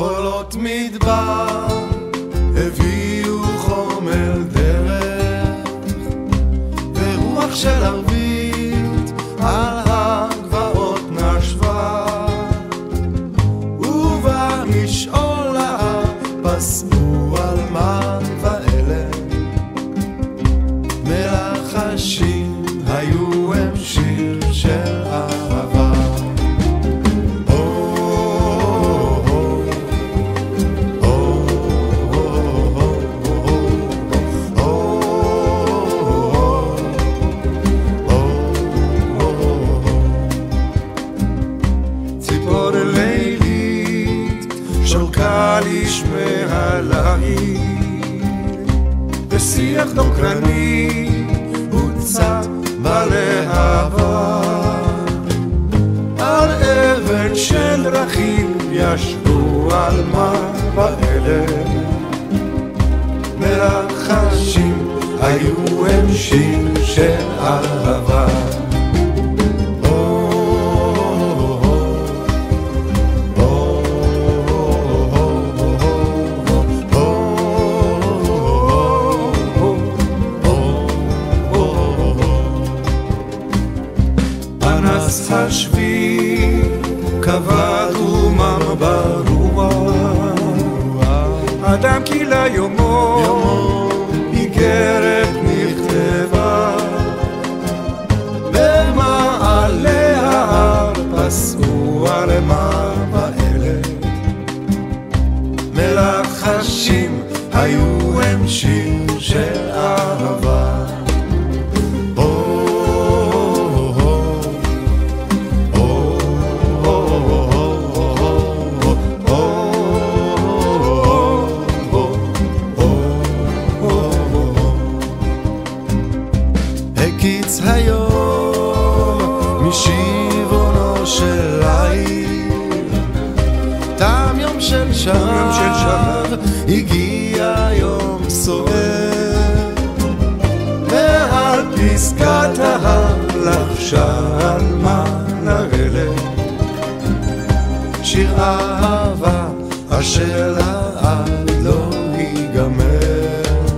חולות מדבר הביאו חומר דרך ורוח של ערבית על הגבעות נשבה ובמשעולה פסעו אלמן ואלם מלחשים היו הם שיר של אהבה לשמע לעיר בשיח דוקרני הוצת בלהבה על אבן של דרכים ישבו אלמן ואלם מלחשים היו הם שיר של אהבה השביל כבד ומם ברוח אדם כי ליומו איגרת נכתבה במעלה ההר פסעו אלמן ואלם מלחשים היו הם שיר של אהבה הקיץ היום משיבונו של העיר תם יום של שב הגיע יום סוער מעל פסגת ההר לחשה אלמן האלם שיר אהבה אשר לעד לא ייגמר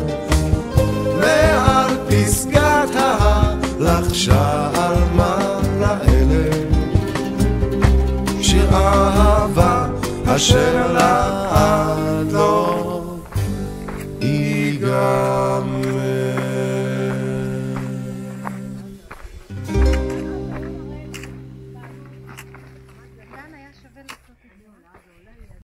מעל פסגת ההר לחשה אלמן האלם שיר אהבה אשר לעד לא ייגמר